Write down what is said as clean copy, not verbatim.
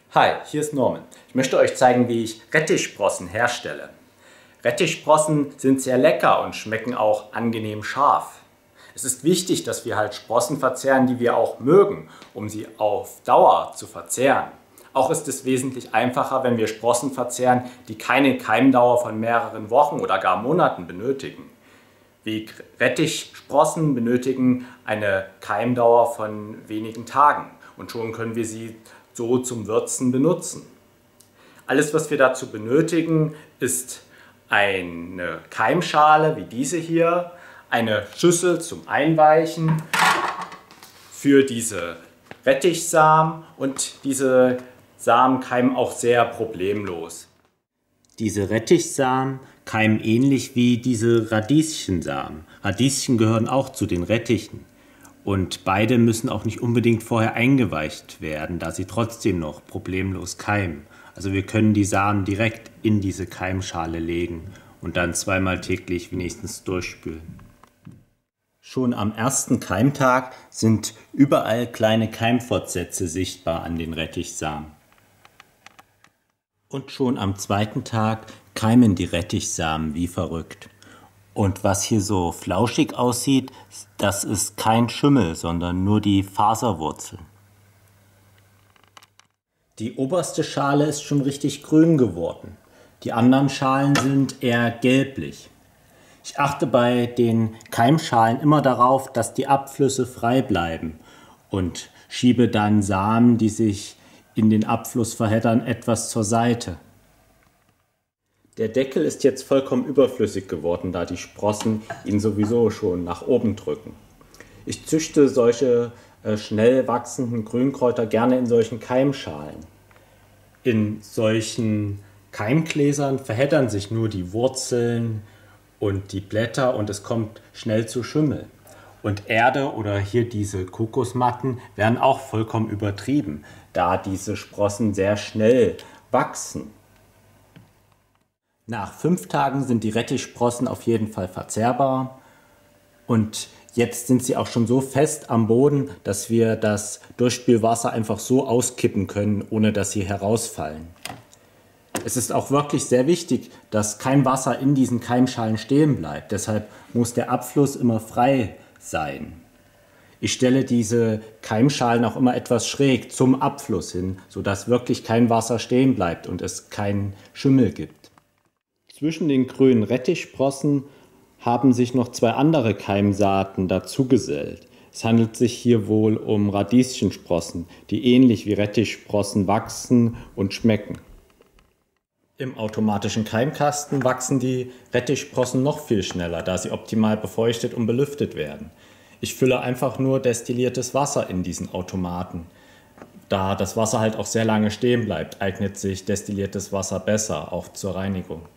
Hi, hier ist Norman. Ich möchte euch zeigen, wie ich Rettichsprossen herstelle. Rettichsprossen sind sehr lecker und schmecken auch angenehm scharf. Es ist wichtig, dass wir halt Sprossen verzehren, die wir auch mögen, um sie auf Dauer zu verzehren. Auch ist es wesentlich einfacher, wenn wir Sprossen verzehren, die keine Keimdauer von mehreren Wochen oder gar Monaten benötigen. Wie Rettichsprossen benötigen eine Keimdauer von wenigen Tagen und schon können wir sie so zum Würzen benutzen. Alles, was wir dazu benötigen, ist eine Keimschale wie diese hier, eine Schüssel zum Einweichen für diese Rettichsamen, und diese Samen keimen auch sehr problemlos. Diese Rettichsamen keimen ähnlich wie diese Radieschensamen. Radieschen gehören auch zu den Rettichen. Und beide müssen auch nicht unbedingt vorher eingeweicht werden, da sie trotzdem noch problemlos keimen. Also wir können die Samen direkt in diese Keimschale legen und dann zweimal täglich wenigstens durchspülen. Schon am ersten Keimtag sind überall kleine Keimfortsätze sichtbar an den Rettichsamen. Und schon am zweiten Tag keimen die Rettichsamen wie verrückt. Und was hier so flauschig aussieht, das ist kein Schimmel, sondern nur die Faserwurzel. Die oberste Schale ist schon richtig grün geworden. Die anderen Schalen sind eher gelblich. Ich achte bei den Keimschalen immer darauf, dass die Abflüsse frei bleiben und schiebe dann Samen, die sich in den Abfluss verheddern, etwas zur Seite. Der Deckel ist jetzt vollkommen überflüssig geworden, da die Sprossen ihn sowieso schon nach oben drücken. Ich züchte solche schnell wachsenden Grünkräuter gerne in solchen Keimschalen. In solchen Keimgläsern verheddern sich nur die Wurzeln und die Blätter und es kommt schnell zu Schimmel. Und Erde oder hier diese Kokosmatten werden auch vollkommen übertrieben, da diese Sprossen sehr schnell wachsen. Nach 5 Tagen sind die Rettichsprossen auf jeden Fall verzehrbar und jetzt sind sie auch schon so fest am Boden, dass wir das Durchspülwasser einfach so auskippen können, ohne dass sie herausfallen. Es ist auch wirklich sehr wichtig, dass kein Wasser in diesen Keimschalen stehen bleibt. Deshalb muss der Abfluss immer frei sein. Ich stelle diese Keimschalen auch immer etwas schräg zum Abfluss hin, sodass wirklich kein Wasser stehen bleibt und es keinen Schimmel gibt. Zwischen den grünen Rettichsprossen haben sich noch 2 andere Keimsaaten dazugesellt. Es handelt sich hier wohl um Radieschensprossen, die ähnlich wie Rettichsprossen wachsen und schmecken. Im automatischen Keimkasten wachsen die Rettichsprossen noch viel schneller, da sie optimal befeuchtet und belüftet werden. Ich fülle einfach nur destilliertes Wasser in diesen Automaten. Da das Wasser halt auch sehr lange stehen bleibt, eignet sich destilliertes Wasser besser, auch zur Reinigung.